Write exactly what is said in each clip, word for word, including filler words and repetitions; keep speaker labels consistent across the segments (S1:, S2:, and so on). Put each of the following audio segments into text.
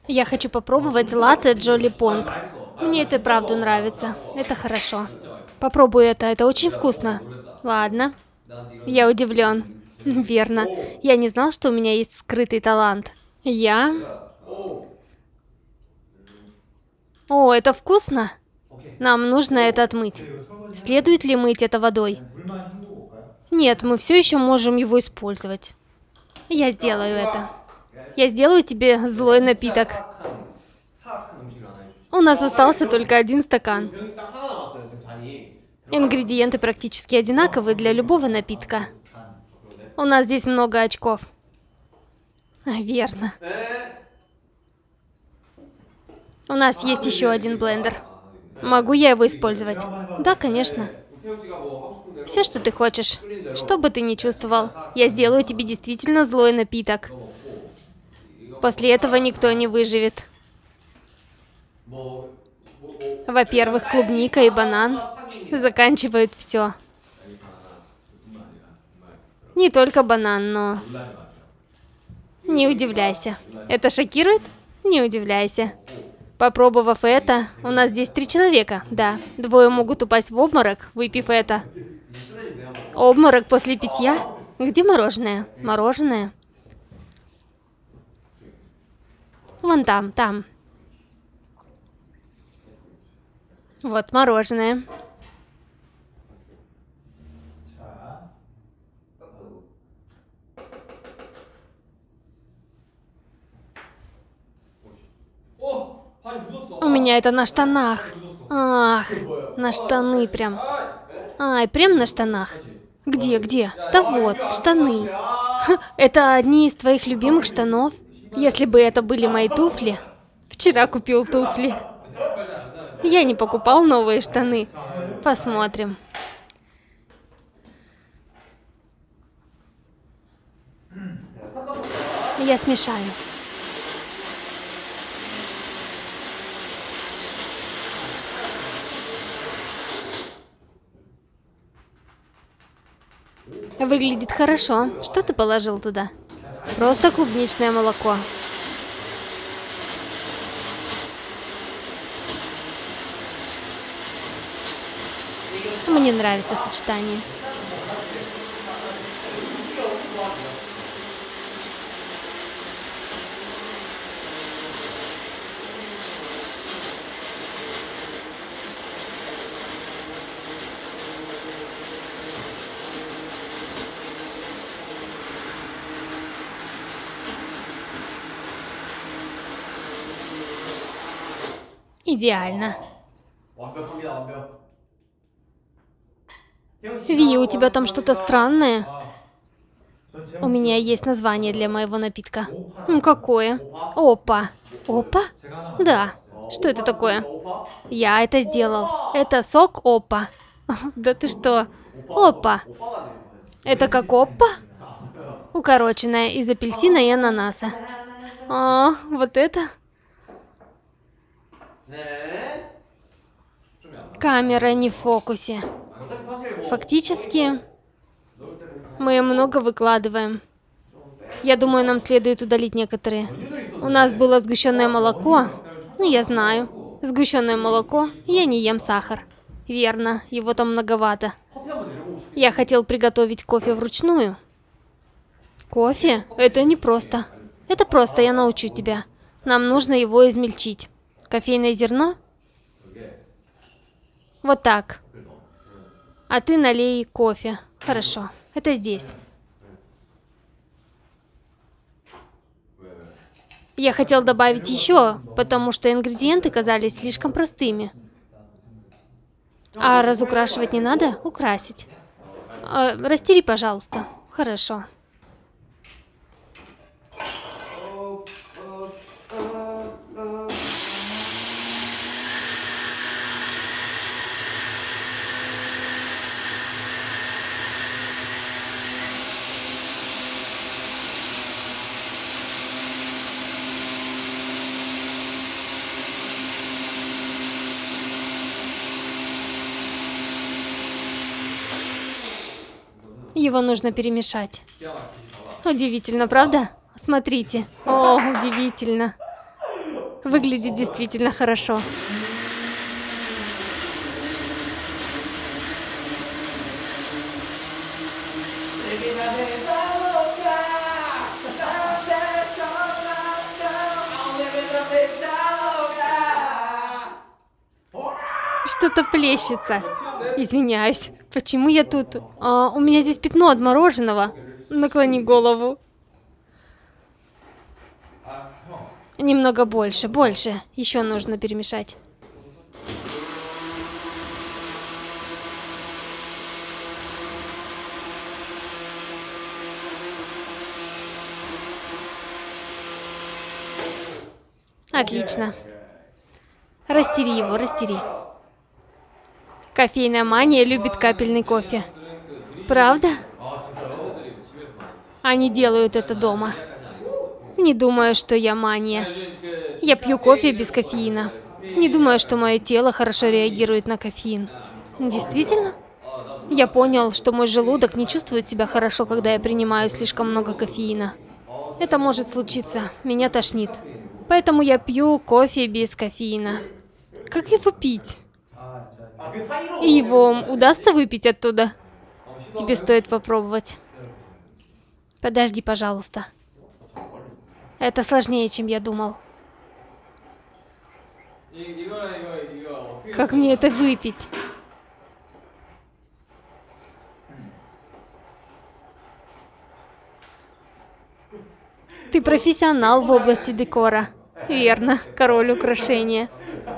S1: Я хочу попробовать латте Джоли Понг. Мне это правда нравится. Это хорошо. Попробуй это, это очень вкусно. Ладно. Я удивлен. Верно. Я не знал, что у меня есть скрытый талант. Я... О, это вкусно. Нам нужно это отмыть. Следует ли мыть это водой? Нет, мы все еще можем его использовать. Я сделаю это. Я сделаю тебе злой напиток. У нас остался только один стакан. Ингредиенты практически одинаковые для любого напитка. У нас здесь много очков. Верно. У нас есть еще один блендер. Могу я его использовать? Да, конечно. Все, что ты хочешь. Что бы ты ни чувствовал, я сделаю тебе действительно злой напиток. После этого никто не выживет. Во-первых, клубника и банан заканчивают все. Не только банан, но... Не удивляйся. Это шокирует? Не удивляйся. Попробовав это, у нас здесь три человека. Да, двое могут упасть в обморок, выпив это. Обморок после питья? Где мороженое? Мороженое? Вон там, там. Вот мороженое. У меня это на штанах. Ах, на штаны прям. Ай, прям на штанах. Где, где? Да вот, штаны. Ха, это одни из твоих любимых штанов? Если бы это были мои туфли. Вчера купил туфли. Я не покупал новые штаны. Посмотрим. Я смешаю. Выглядит хорошо. Что ты положил туда? Просто клубничное молоко. Мне нравится сочетание. Идеально. Ви, у тебя там что-то странное? У меня есть название для моего напитка. М, Какое? Опа. Опа? Да. Что это такое? Я это сделал. Это сок Опа. Да ты что? Опа. Это как Опа? Укороченная из апельсина и ананаса. А, вот это? Камера не в фокусе. Фактически, мы много выкладываем. Я думаю, нам следует удалить некоторые. У нас было сгущенное молоко. Ну, я знаю. Сгущенное молоко. Я не ем сахар. Верно, его там многовато. Я хотел приготовить кофе вручную. Кофе? Это не просто. Это просто, я научу тебя. Нам нужно его измельчить. Кофейное зерно? Вот так. А ты налей кофе. Хорошо. Это здесь. Я хотел добавить еще, потому что ингредиенты казались слишком простыми. А разукрашивать не надо? Украсить. А, растери, пожалуйста. Хорошо. Его нужно перемешать. Удивительно, правда? Смотрите. О, удивительно. Выглядит действительно хорошо. Что-то плещется. Извиняюсь. Почему я тут? А, у меня здесь пятно от мороженого. Наклони голову. Немного больше, больше. Еще нужно перемешать. Отлично. Растери его, растери. Кофейная мания любит капельный кофе. Правда? Они делают это дома. Не думаю, что я мания. Я пью кофе без кофеина. Не думаю, что мое тело хорошо реагирует на кофеин. Действительно? Я понял, что мой желудок не чувствует себя хорошо, когда я принимаю слишком много кофеина. Это может случиться. Меня тошнит. Поэтому я пью кофе без кофеина. Как его пить? И его удастся выпить оттуда? Тебе стоит попробовать. Подожди, пожалуйста. Это сложнее, чем я думал. Как мне это выпить? Ты профессионал в области декора. Верно, король украшения.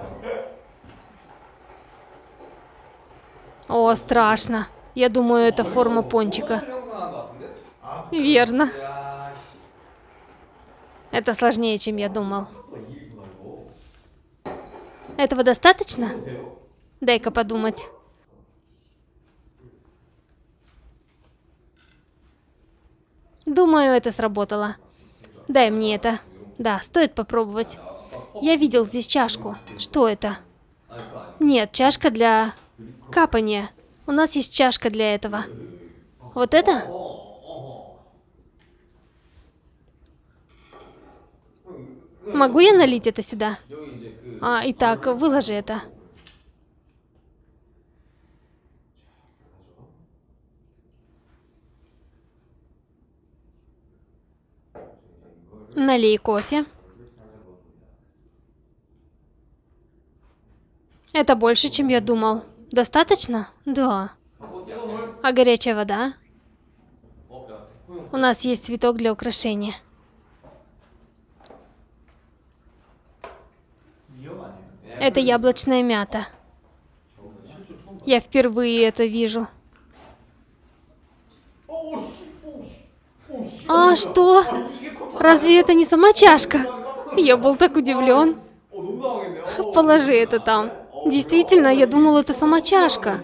S1: О, страшно. Я думаю, это форма пончика. Верно. Это сложнее, чем я думал. Этого достаточно? Дай-ка подумать. Думаю, это сработало. Дай мне это. Да, стоит попробовать. Я видел здесь чашку. Что это? Нет, чашка для капания. У нас есть чашка для этого. Вот это? Могу я налить это сюда? А, итак, выложи это. Налей кофе. Это больше, чем я думал. Достаточно? Да. А горячая вода? У нас есть цветок для украшения. Это яблочная мята. Я впервые это вижу. А что? Разве это не сама чашка? Я был так удивлен. Положи это там. Действительно, я думал, это сама чашка.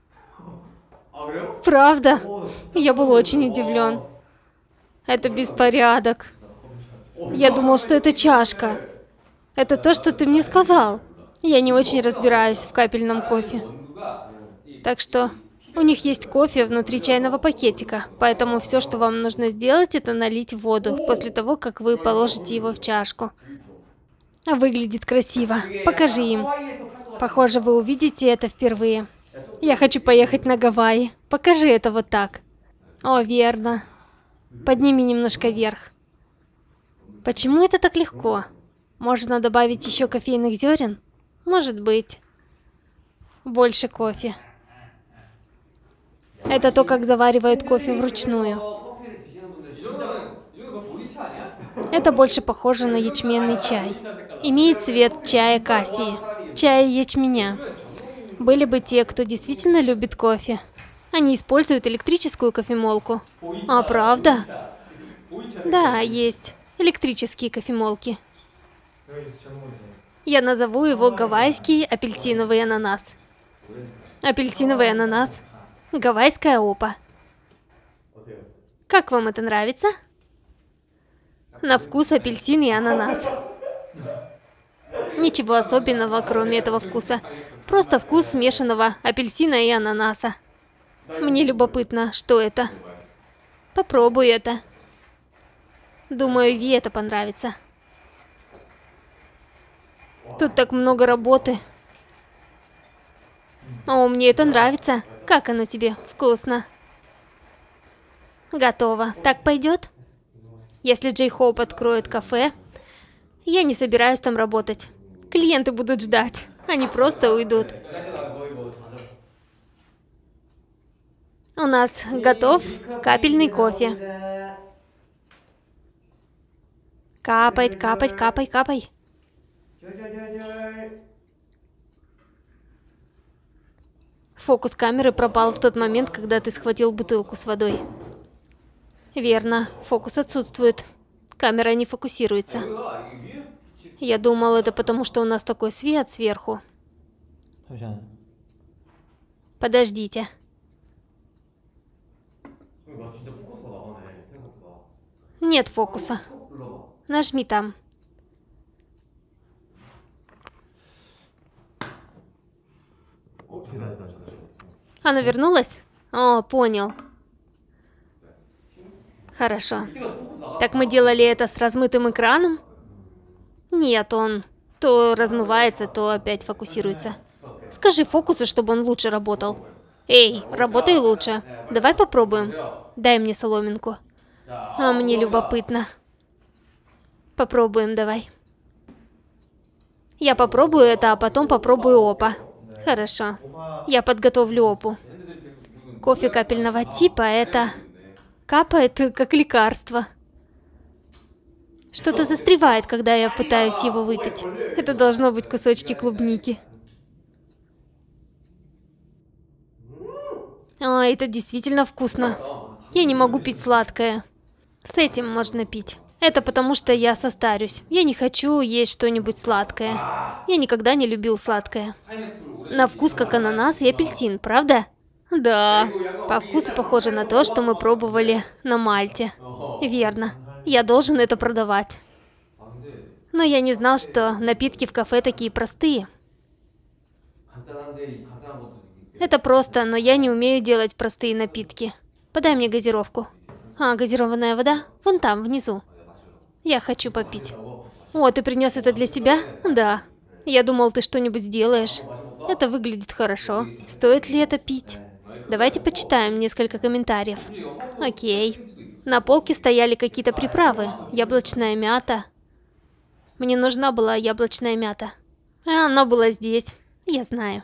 S1: Правда? Я был очень удивлен. Это беспорядок. Я думал, что это чашка. Это то, что ты мне сказал. Я не очень разбираюсь в капельном кофе. Так что у них есть кофе внутри чайного пакетика, поэтому все, что вам нужно сделать, это налить воду после того, как вы положите его в чашку. Выглядит красиво. Покажи им. Похоже, вы увидите это впервые. Я хочу поехать на Гавайи. Покажи это вот так. О, верно. Подними немножко вверх. Почему это так легко? Можно добавить еще кофейных зерен? Может быть. Больше кофе. Это то, как заваривают кофе вручную. Это больше похоже на ячменный чай. Имеет цвет чая кассии, чая ячменя. Были бы те, кто действительно любит кофе. Они используют электрическую кофемолку. А, правда? Да, есть электрические кофемолки. Я назову его гавайский апельсиновый ананас. Апельсиновый ананас. Гавайская опа. Как вам это нравится? На вкус апельсин и ананас. Ничего особенного, кроме этого вкуса. Просто вкус смешанного апельсина и ананаса. Мне любопытно, что это. Попробуй это. Думаю, Ви это понравится. Тут так много работы. О, мне это нравится. Как оно тебе? Вкусно. Готово. Так пойдет? Если Джей Хоуп откроет кафе, я не собираюсь там работать. Клиенты будут ждать. Они просто уйдут. У нас готов капельный кофе. Капает, капать, капай, капай. Фокус камеры пропал в тот момент, когда ты схватил бутылку с водой. Верно, фокус отсутствует. Камера не фокусируется. Я думал, это потому, что у нас такой свет сверху. Подождите. Нет фокуса. Нажми там. Она вернулась? О, понял. Хорошо. Так мы делали это с размытым экраном? Нет, он то размывается, то опять фокусируется. Скажи фокусу, чтобы он лучше работал. Эй, работай лучше. Давай попробуем. Дай мне соломинку. А мне любопытно. Попробуем, давай. Я попробую это, а потом попробую опа. Хорошо. Я подготовлю опу. Кофе капельного типа это капает как лекарство. Что-то застревает, когда я пытаюсь его выпить. Это должно быть кусочки клубники. А, это действительно вкусно. Я не могу пить сладкое. С этим можно пить. Это потому, что я состарюсь. Я не хочу есть что-нибудь сладкое. Я никогда не любил сладкое. На вкус как ананас и апельсин, правда? Да. По вкусу похоже на то, что мы пробовали на Мальте. Верно. Я должен это продавать. Но я не знал, что напитки в кафе такие простые. Это просто, но я не умею делать простые напитки. Подай мне газировку. А, газированная вода? Вон там, внизу. Я хочу попить. О, ты принес это для себя? Да. Я думал, ты что-нибудь сделаешь. Это выглядит хорошо. Стоит ли это пить? Давайте почитаем несколько комментариев. Окей. На полке стояли какие-то приправы. Яблочная мята. Мне нужна была яблочная мята. А она была здесь. Я знаю.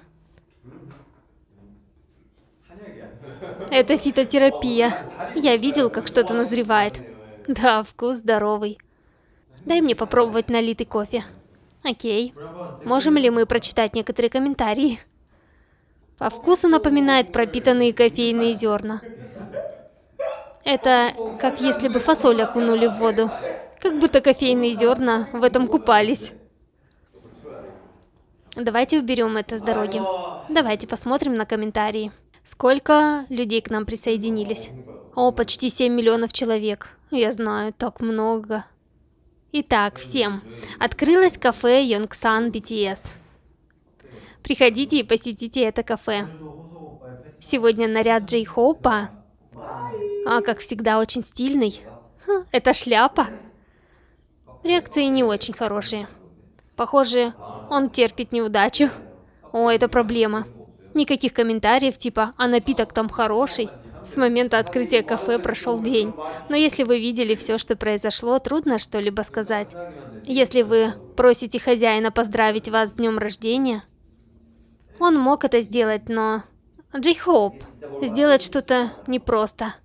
S1: Это фитотерапия. Я видел, как что-то назревает. Да, вкус здоровый. Дай мне попробовать налитый кофе. Окей. Можем ли мы прочитать некоторые комментарии? По вкусу напоминает пропитанные кофейные зерна. Это как если бы фасоль окунули в воду. Как будто кофейные зерна в этом купались. Давайте уберем это с дороги. Давайте посмотрим на комментарии. Сколько людей к нам присоединились? О, почти семь миллионов человек. Я знаю, так много. Итак, всем. Открылось кафе Йонгсан би ти эс. Приходите и посетите это кафе. Сегодня наряд Джей Хоупа, а, как всегда, очень стильный. Ха, это шляпа. Реакции не очень хорошие. Похоже, он терпит неудачу. О, это проблема. Никаких комментариев типа «а напиток там хороший». С момента открытия кафе прошел день. Но если вы видели все, что произошло, трудно что-либо сказать. Если вы просите хозяина поздравить вас с днем рождения, он мог это сделать, но... Джей Хоуп, сделать что-то непросто.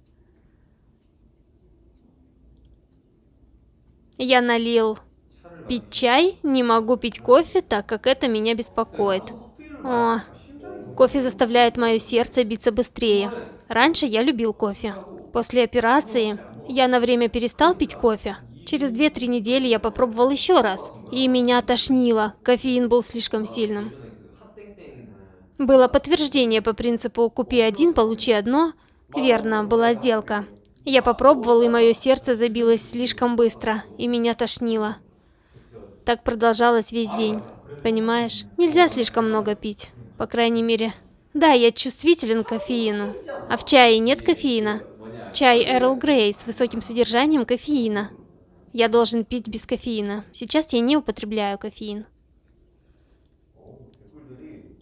S1: Я налил пить чай, не могу пить кофе, так как это меня беспокоит. О, кофе заставляет мое сердце биться быстрее. Раньше я любил кофе. После операции я на время перестал пить кофе. Через две-три недели я попробовал еще раз, и меня тошнило, кофеин был слишком сильным. Было подтверждение по принципу «купи один, получи одно». Верно, была сделка. Я попробовал, и мое сердце забилось слишком быстро, и меня тошнило. Так продолжалось весь день. Понимаешь? Нельзя слишком много пить. По крайней мере. Да, я чувствителен к кофеину. А в чае нет кофеина? Чай Эрл Грей с высоким содержанием кофеина. Я должен пить без кофеина. Сейчас я не употребляю кофеин.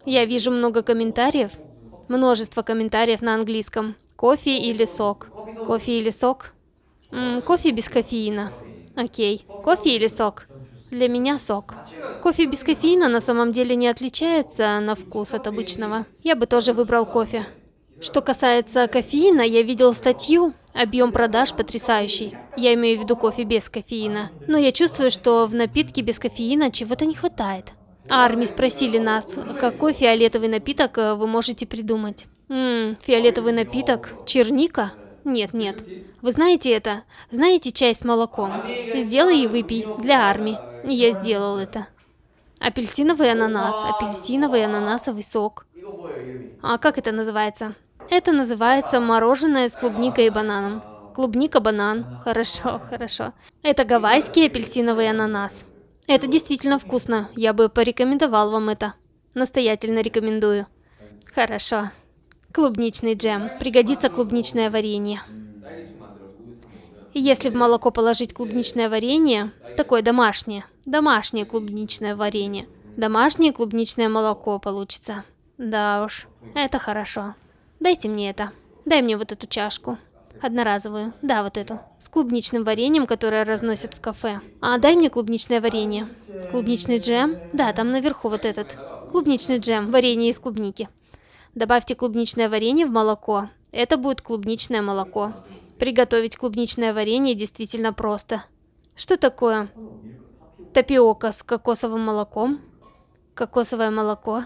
S1: Я вижу много комментариев. Множество комментариев на английском. Кофе или сок? Кофе или сок? М, кофе без кофеина. Окей. Кофе или сок? Для меня сок. Кофе без кофеина на самом деле не отличается на вкус от обычного. Я бы тоже выбрал кофе. Что касается кофеина, я видел статью. Объем продаж потрясающий. Я имею в виду кофе без кофеина. Но я чувствую, что в напитке без кофеина чего-то не хватает. Арми спросили нас, какой фиолетовый напиток э, вы можете придумать. Ммм, фиолетовый напиток? Черника? Нет, нет. Вы знаете это? Знаете чай с молоком? Сделай и выпей. Для Арми. И я сделал это. Апельсиновый ананас. Апельсиновый ананасовый сок. А как это называется? Это называется мороженое с клубникой и бананом. Клубника-банан. Хорошо, хорошо. Это гавайский апельсиновый ананас. Это действительно вкусно. Я бы порекомендовал вам это. Настоятельно рекомендую. Хорошо. Клубничный джем. Пригодится клубничное варенье. Если в молоко положить клубничное варенье, такое домашнее, домашнее клубничное варенье, домашнее клубничное молоко получится. Да уж, это хорошо. Дайте мне это. Дай мне вот эту чашку. Одноразовую. Да, вот эту. С клубничным вареньем, которое разносят в кафе. А дай мне клубничное варенье. Клубничный джем? Да, там наверху вот этот. Клубничный джем. Варенье из клубники. Добавьте клубничное варенье в молоко. Это будет клубничное молоко. Приготовить клубничное варенье действительно просто. Что такое? Тапиока с кокосовым молоком. Кокосовое молоко.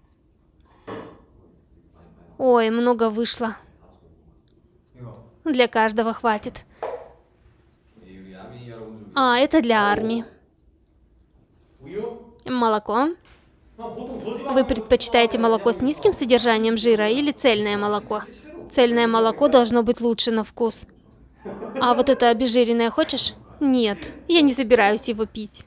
S1: Ой, много вышло. Для каждого хватит. А, это для Арми. Молоко. Вы предпочитаете молоко с низким содержанием жира или цельное молоко? Цельное молоко должно быть лучше на вкус. А вот это обезжиренное хочешь? Нет, я не собираюсь его пить.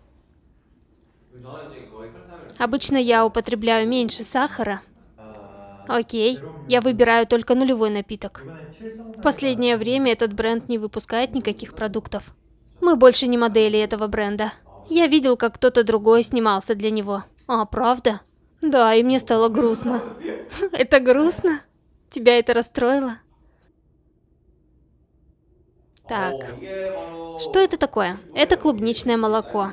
S1: Обычно я употребляю меньше сахара. Окей, я выбираю только нулевой напиток. В последнее время этот бренд не выпускает никаких продуктов. Мы больше не модели этого бренда. Я видел, как кто-то другой снимался для него. А, правда? Да, и мне стало грустно. Это грустно? Тебя это расстроило? Так. Что это такое? Это клубничное молоко.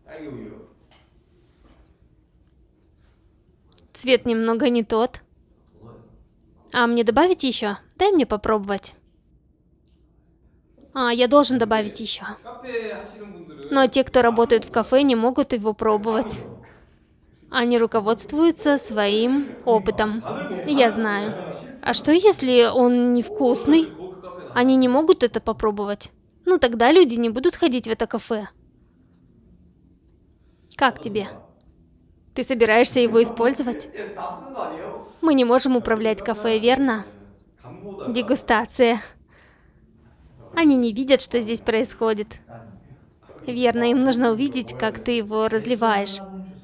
S1: Цвет немного не тот. А мне добавить еще? Дай мне попробовать. А, я должен добавить еще. Но те, кто работает в кафе, не могут его пробовать. Они руководствуются своим опытом. Я знаю. А что, если он невкусный? Они не могут это попробовать? Ну, тогда люди не будут ходить в это кафе. Как тебе? Ты собираешься его использовать? Мы не можем управлять кафе, верно? Дегустация. Они не видят, что здесь происходит. Верно, им нужно увидеть, как ты его разливаешь.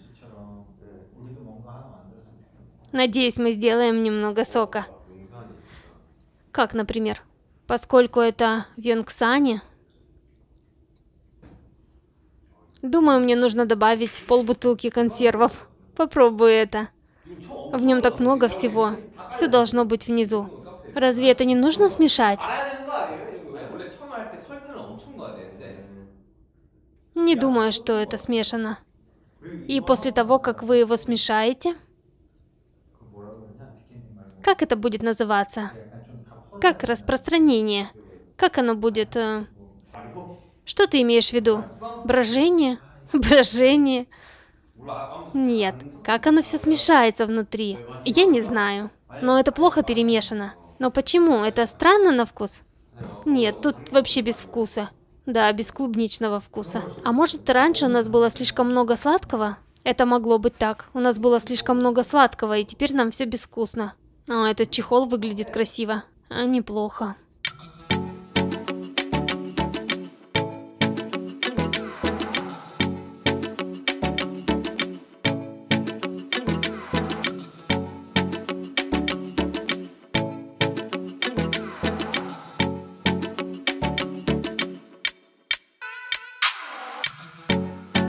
S1: Надеюсь, мы сделаем немного сока. Как, например? Поскольку это в Йонгсане. Думаю, мне нужно добавить полбутылки консервов. Попробую это. В нем так много всего. Все должно быть внизу. Разве это не нужно смешать? Не думаю, что это смешано. И после того, как вы его смешаете... Как это будет называться? Как распространение? Как оно будет... Э... Что ты имеешь в виду? Брожение? Брожение? Нет. Как оно все смешается внутри? Я не знаю. Но это плохо перемешано. Но почему? Это странно на вкус? Нет, тут вообще без вкуса. Да, без клубничного вкуса. А может, раньше у нас было слишком много сладкого? Это могло быть так. У нас было слишком много сладкого, и теперь нам все безвкусно. А, этот чехол выглядит красиво. А, неплохо.